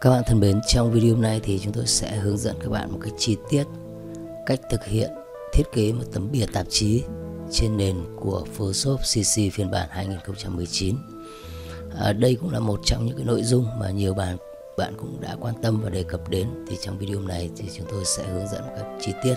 Các bạn thân mến, trong video này thì chúng tôi sẽ hướng dẫn các bạn một cách chi tiết cách thực hiện thiết kế một tấm bìa tạp chí trên nền của Photoshop CC phiên bản 2019. Đây cũng là một trong những cái nội dung mà nhiều bạn cũng đã quan tâm và đề cập đến. Thì trong video này thì chúng tôi sẽ hướng dẫn một cách chi tiết.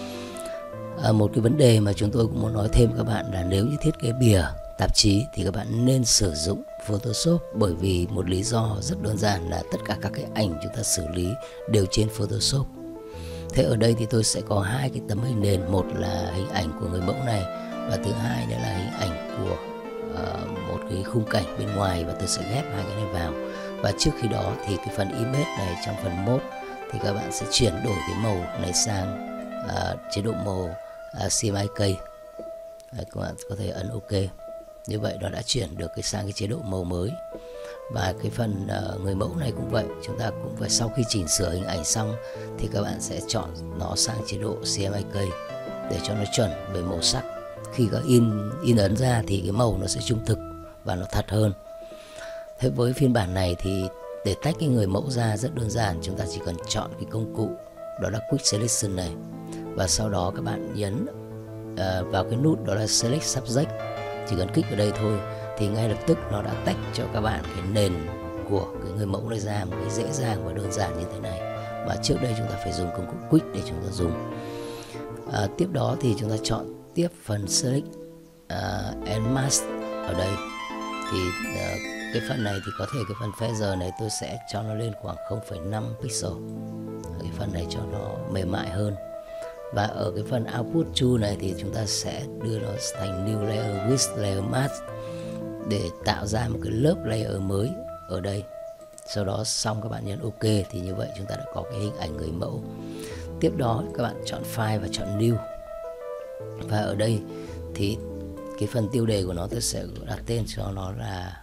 Một cái vấn đề mà chúng tôi cũng muốn nói thêm các bạn là nếu như thiết kế bìa tạp chí thì các bạn nên sử dụng Photoshop, bởi vì một lý do rất đơn giản là tất cả các cái ảnh chúng ta xử lý đều trên Photoshop. Thế ở đây thì tôi sẽ có hai cái tấm hình nền, một là hình ảnh của người mẫu này và thứ hai nữa là hình ảnh của một cái khung cảnh bên ngoài, và tôi sẽ ghép hai cái này vào. Và trước khi đó thì cái phần image này, trong phần mode thì các bạn sẽ chuyển đổi cái màu này sang chế độ màu CMYK. Các bạn có thể ấn OK. Như vậy nó đã chuyển được sang cái chế độ màu mới. Và cái phần người mẫu này cũng vậy, chúng ta cũng phải sau khi chỉnh sửa hình ảnh xong thì các bạn sẽ chọn nó sang chế độ CMYK để cho nó chuẩn về màu sắc. Khi có in ấn ra thì cái màu nó sẽ trung thực và nó thật hơn. Thế với phiên bản này thì để tách cái người mẫu ra rất đơn giản, chúng ta chỉ cần chọn cái công cụ đó là Quick Selection này, và sau đó các bạn nhấn vào cái nút đó là Select Subject. Chỉ cần kích vào đây thôi thì ngay lập tức nó đã tách cho các bạn cái nền của cái người mẫu này ra một cái dễ dàng và đơn giản như thế này. Và trước đây chúng ta phải dùng công cụ Quick để chúng ta dùng. Tiếp đó thì chúng ta chọn tiếp phần Select and Mask ở đây. Thì cái phần này thì có thể cái phần feather này tôi sẽ cho nó lên khoảng 0,5 pixel. Cái phần này cho nó mềm mại hơn. Và ở cái phần Output Tool này thì chúng ta sẽ đưa nó thành New Layer with Layer Mask để tạo ra một cái lớp layer mới ở đây. Sau đó xong các bạn nhấn OK thì như vậy chúng ta đã có cái hình ảnh người mẫu. Tiếp đó các bạn chọn File và chọn New. Và ở đây thì cái phần tiêu đề của nó tôi sẽ đặt tên cho nó là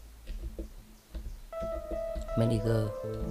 Manager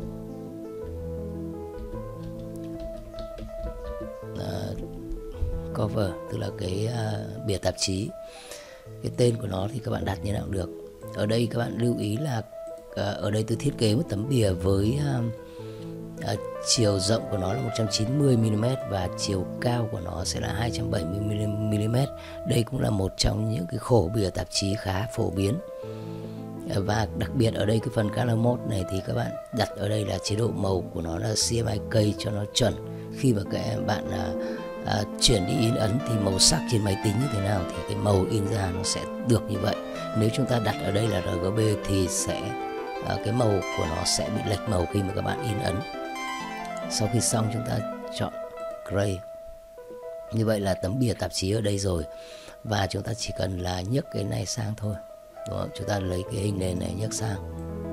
Cover, tức là cái bìa tạp chí. Cái tên của nó thì các bạn đặt như nào cũng được. Ở đây các bạn lưu ý là ở đây tôi thiết kế một tấm bìa với chiều rộng của nó là 190mm và chiều cao của nó sẽ là 270mm. Đây cũng là một trong những cái khổ bìa tạp chí khá phổ biến. Và đặc biệt ở đây cái phần Color Mode này thì các bạn đặt ở đây là chế độ màu của nó là CMYK cho nó chuẩn. Khi mà các bạn chuyển đi in ấn thì màu sắc trên máy tính như thế nào thì cái màu in ra nó sẽ được như vậy. Nếu chúng ta đặt ở đây là RGB thì sẽ cái màu của nó sẽ bị lệch màu khi mà các bạn in ấn. Sau khi xong chúng ta chọn Gray. Như vậy là tấm bìa tạp chí ở đây rồi. Và chúng ta chỉ cần là nhấc cái này sang thôi, đúng không? Chúng ta lấy cái hình nền này nhấc sang.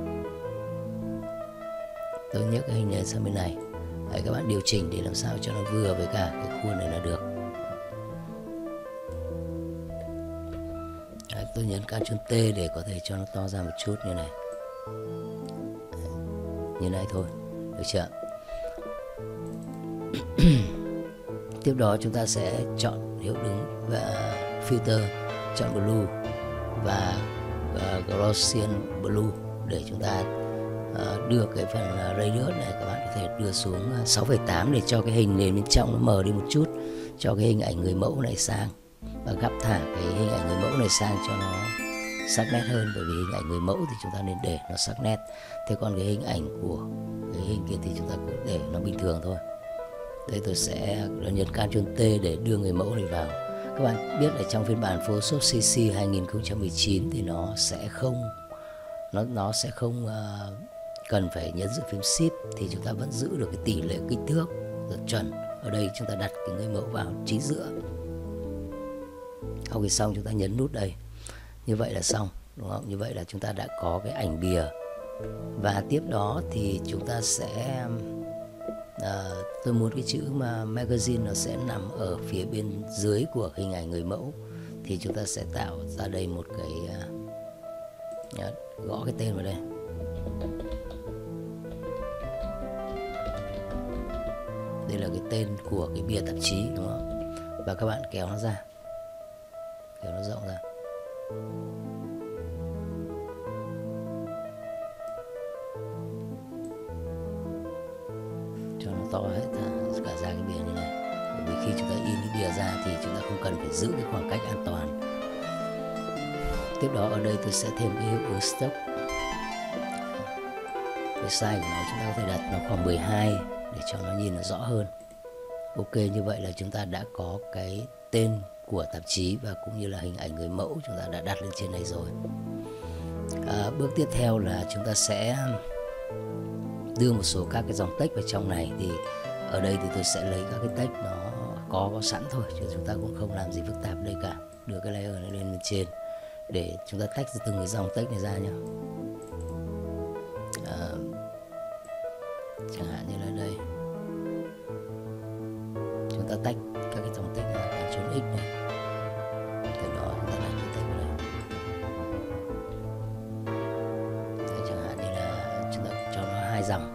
Tôi nhấc cái hình nền sang bên này. Đấy, các bạn điều chỉnh để làm sao cho nó vừa với cả cái khuôn này là được. Đấy, tôi nhấn Ctrl T để có thể cho nó to ra một chút như này. Như này thôi, được chưa? Tiếp đó chúng ta sẽ chọn hiệu ứng và filter, chọn blue và Gaussian blue để chúng ta đưa cái phần radius này, các bạn có thể đưa xuống 6,8 để cho cái hình nền bên trong nó mờ đi một chút, cho cái hình ảnh người mẫu này sang, và gấp thả cái hình ảnh người mẫu này sang cho nó sắc nét hơn, bởi vì hình ảnh người mẫu thì chúng ta nên để nó sắc nét. Thế còn cái hình ảnh của cái hình kia thì chúng ta cứ để nó bình thường thôi. Đây tôi sẽ nhấn Ctrl T để đưa người mẫu này vào. Các bạn biết là trong phiên bản Photoshop CC 2019 thì nó sẽ không cần phải nhấn giữ phím Shift, thì chúng ta vẫn giữ được cái tỷ lệ kích thước rất chuẩn. Ở đây chúng ta đặt cái người mẫu vào chính giữa. Sau khi xong chúng ta nhấn nút đây. Như vậy là xong, đúng không? Như vậy là chúng ta đã có cái ảnh bìa. Và tiếp đó thì chúng ta sẽ tôi muốn cái chữ mà magazine nó sẽ nằm ở phía bên dưới của hình ảnh người mẫu, thì chúng ta sẽ tạo ra đây một cái gõ cái tên vào đây. Đây là cái tên của cái bìa tạp chí, đúng không? Và các bạn kéo nó ra, kéo nó rộng ra. to hết cả ra cái bìa như này. Bởi vì khi chúng ta in cái bìa ra thì chúng ta không cần phải giữ cái khoảng cách an toàn. Tiếp đó ở đây tôi sẽ thêm cái hiệu ứng stock. Cái size của nó chúng ta có thể đặt nó khoảng 12 để cho nó nhìn nó rõ hơn. Ok, như vậy là chúng ta đã có cái tên của tạp chí và cũng như là hình ảnh người mẫu chúng ta đã đặt lên trên này rồi. Bước tiếp theo là chúng ta sẽ đưa một số các cái dòng text vào trong này. Thì ở đây thì tôi sẽ lấy các cái text nó có sẵn thôi, chứ chúng ta cũng không làm gì phức tạp đây cả. Đưa cái layer này lên bên trên để chúng ta tách từng cái dòng text này ra nhé. Chẳng hạn như là đây, chúng ta tách các cái dòng text này, Ctrl X này, từ đó chúng ta đặt cái text vào đây. Đây, chẳng hạn như là chúng ta cho nó 2 dòng.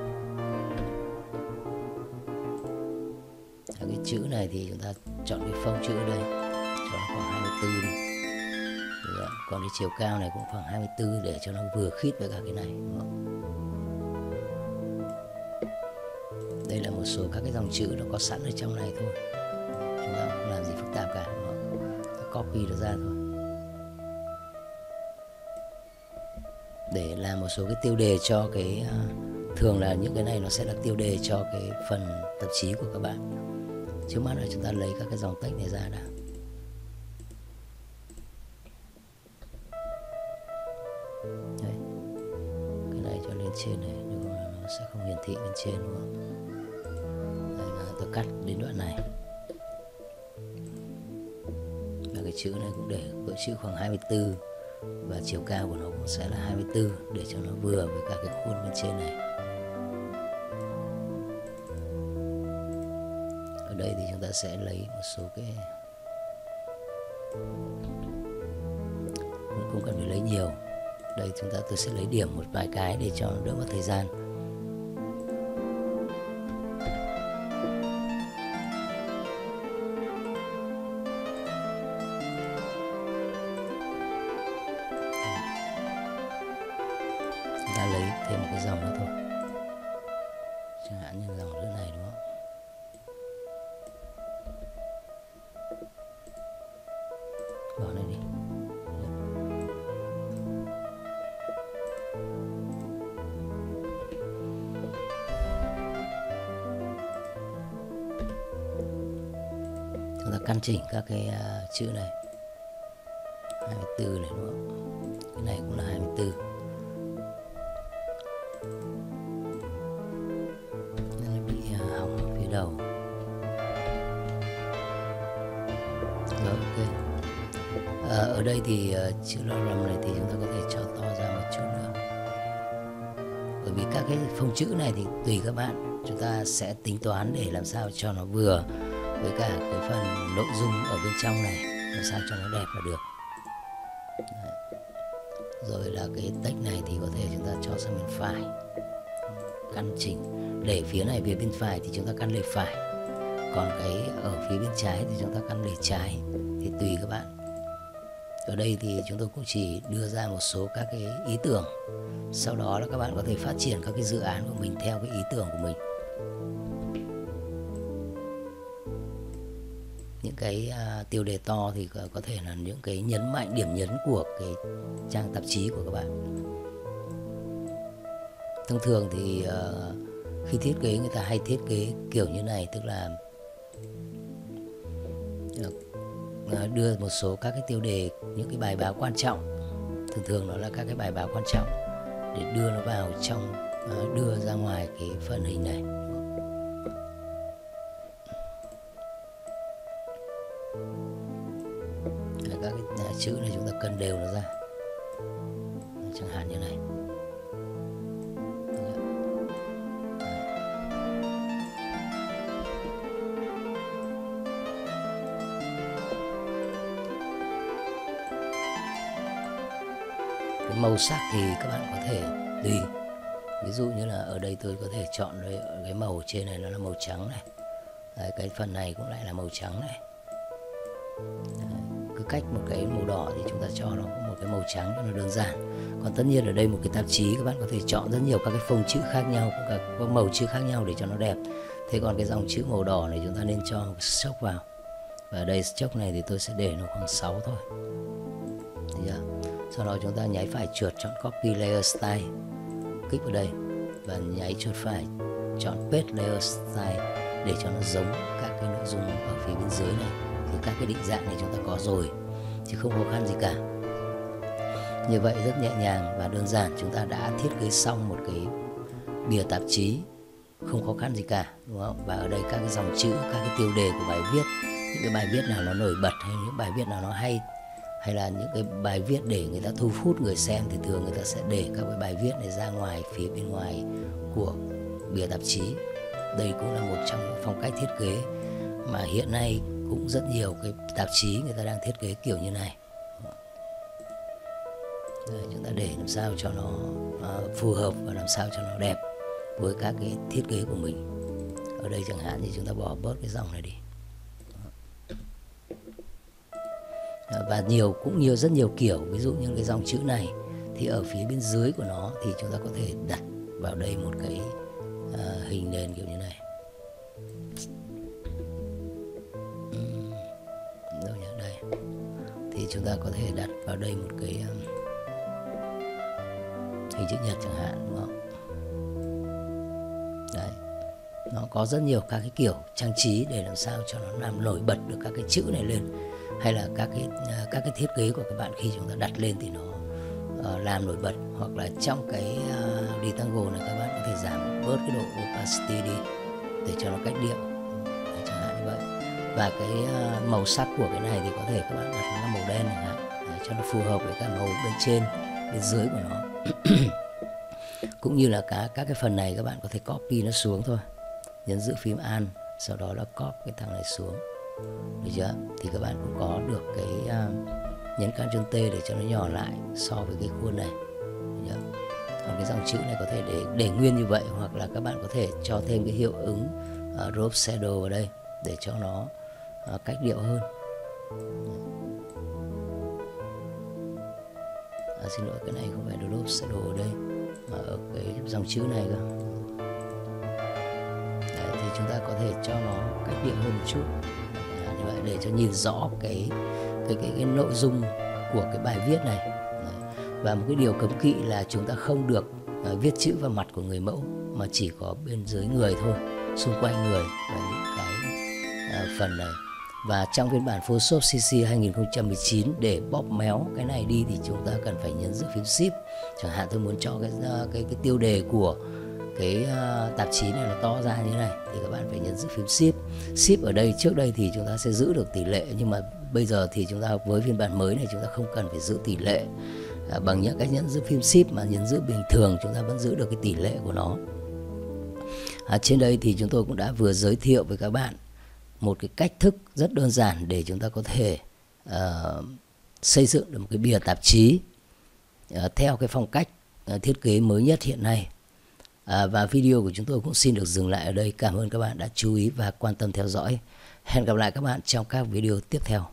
Cái chữ này thì chúng ta chọn cái phông chữ ở đây, cho nó khoảng 24 đi. Còn cái chiều cao này cũng khoảng 24 để cho nó vừa khít với cả cái này, đúng không? Đây là một số các cái dòng chữ nó có sẵn ở trong này thôi, chúng ta không làm gì phức tạp cả, đúng không? Ta copy nó ra thôi. Để làm một số cái tiêu đề cho cái thường là những cái này nó sẽ là tiêu đề cho cái phần tạp chí của các bạn. Trước mắt là chúng ta lấy các cái dòng text này ra đã. Đấy, cái này cho lên trên này, nhưng mà nó sẽ không hiển thị bên trên, đúng không? Đây là tôi cắt đến đoạn này. Và cái chữ này cũng để cỡ chữ khoảng 24 và chiều cao của nó cũng sẽ là 24 để cho nó vừa với cả cái khuôn bên trên này. Ở đây thì chúng ta sẽ lấy một số cái, cũng không cần phải lấy nhiều. Đây tôi sẽ lấy điểm một vài cái để cho nó đỡ mất thời gian. Chúng ta lấy thêm một cái dòng nữa thôi, chẳng hạn như dòng thứ này, đúng không? Bỏ này đi. Chúng ta căn chỉnh các cái chữ này, 24 này, đúng không? Cái này cũng là 24. Nó bị hỏng ở phía đầu. Rồi, ok. Ở đây thì chữ lầm này thì chúng ta có thể cho to ra một chút nữa. Bởi vì các cái phông chữ này thì tùy các bạn, chúng ta sẽ tính toán để làm sao cho nó vừa với cả cái phần nội dung ở bên trong này, làm sao cho nó đẹp là được. Đấy. Rồi là cái text này thì có thể chúng ta cho sang bên phải, căn chỉnh để phía này về bên phải thì chúng ta căn lề phải, còn cái ở phía bên trái thì chúng ta căn lề trái, thì tùy các bạn. Ở đây thì chúng tôi cũng chỉ đưa ra một số các cái ý tưởng, sau đó là các bạn có thể phát triển các cái dự án của mình theo cái ý tưởng của mình. Những cái tiêu đề to thì có thể là những cái nhấn mạnh, điểm nhấn của cái trang tạp chí của các bạn. Thông thường thì khi thiết kế người ta hay thiết kế kiểu như này, tức là đưa một số các cái tiêu đề, những cái bài báo quan trọng, thường nó là các cái bài báo quan trọng, để đưa nó vào trong, đưa ra ngoài cái phần hình này. Các cái chữ này chúng ta cần đều nó ra, chẳng hạn như này. Cái màu sắc thì các bạn có thể tùy, ví dụ như là ở đây tôi có thể chọn cái màu trên này nó là màu trắng này. Đấy, cái phần này cũng lại là màu trắng này. Đấy. cứ cách một cái màu đỏ thì chúng ta cho nó một cái màu trắng cho nó đơn giản. Còn tất nhiên ở đây một cái tạp chí các bạn có thể chọn rất nhiều các cái phông chữ khác nhau, các màu chữ khác nhau để cho nó đẹp. Thế còn cái dòng chữ màu đỏ này chúng ta nên cho một stroke vào. Và ở đây stroke này thì tôi sẽ để nó khoảng 6 thôi. Sau đó chúng ta nháy phải chuột chọn copy layer style, kích vào đây và nháy chuột phải chọn paste layer style để cho nó giống các cái nội dung ở phía bên dưới này. Thì các cái định dạng này chúng ta có rồi chứ không khó khăn gì cả. Như vậy rất nhẹ nhàng và đơn giản, chúng ta đã thiết kế xong một cái bìa tạp chí không khó khăn gì cả, đúng không? Và ở đây các cái dòng chữ, các cái tiêu đề của bài viết, những cái bài viết nào nó nổi bật hay những bài viết nào nó hay là những cái bài viết để người ta thu hút người xem thì thường người ta sẽ để các cái bài viết này ra ngoài, phía bên ngoài của bìa tạp chí. Đây cũng là một trong những phong cách thiết kế mà hiện nay cũng rất nhiều cái tạp chí người ta đang thiết kế kiểu như này. Đây, chúng ta để làm sao cho nó phù hợp và làm sao cho nó đẹp với các cái thiết kế của mình. Ở đây chẳng hạn như chúng ta bỏ bớt cái dòng này đi. Và rất nhiều kiểu, ví dụ như cái dòng chữ này thì ở phía bên dưới của nó thì chúng ta có thể đặt vào đây một cái hình nền kiểu như này. Đâu nhỉ? Đây. Thì chúng ta có thể đặt vào đây một cái hình chữ nhật chẳng hạn, đúng không? Đấy. Nó có rất nhiều các cái kiểu trang trí để làm sao cho nó làm nổi bật được các cái chữ này lên, hay là các cái thiết kế của các bạn khi chúng ta đặt lên thì nó làm nổi bật. Hoặc là trong cái rectangle này các bạn có thể giảm bớt cái độ opacity đi để cho nó cách điệu. Đấy, chẳng hạn như vậy. Và cái màu sắc của cái này thì có thể các bạn đặt nó là màu đen chẳng hạn, để cho nó phù hợp với cả màu bên trên, bên dưới của nó. Cũng như là các cái phần này các bạn có thể copy nó xuống thôi, nhấn giữ phím Alt, sau đó là copy cái thằng này xuống, được chưa? Thì các bạn cũng có được cái nhấn Ctrl T để cho nó nhỏ lại so với cái khuôn này, được chưa? Còn cái dòng chữ này có thể để nguyên như vậy, hoặc là các bạn có thể cho thêm cái hiệu ứng drop shadow vào đây để cho nó cách điệu hơn. Xin lỗi, cái này không phải drop shadow ở đây mà ở cái dòng chữ này cơ. Đấy, thì chúng ta có thể cho nó cách điệu hơn một chút như vậy để cho nhìn rõ cái nội dung của cái bài viết này. Đấy. Và một cái điều cấm kỵ là chúng ta không được viết chữ vào mặt của người mẫu, mà chỉ có bên dưới người thôi, xung quanh người và những cái phần này. Và trong phiên bản Photoshop CC 2019 để bóp méo cái này đi thì chúng ta cần phải nhấn giữ phím Shift. Chẳng hạn tôi muốn cho cái tiêu đề của cái tạp chí này nó to ra như thế này thì các bạn phải nhấn giữ phím Shift. Shift ở đây trước đây thì chúng ta sẽ giữ được tỷ lệ, nhưng mà bây giờ thì chúng ta với phiên bản mới này chúng ta không cần phải giữ tỷ lệ bằng những cách nhấn giữ phím Shift, mà nhấn giữ bình thường chúng ta vẫn giữ được cái tỷ lệ của nó. Trên đây thì chúng tôi cũng đã vừa giới thiệu với các bạn một cái cách thức rất đơn giản để chúng ta có thể xây dựng được một cái bìa tạp chí theo cái phong cách thiết kế mới nhất hiện nay. Và video của chúng tôi cũng xin được dừng lại ở đây. Cảm ơn các bạn đã chú ý và quan tâm theo dõi. Hẹn gặp lại các bạn trong các video tiếp theo.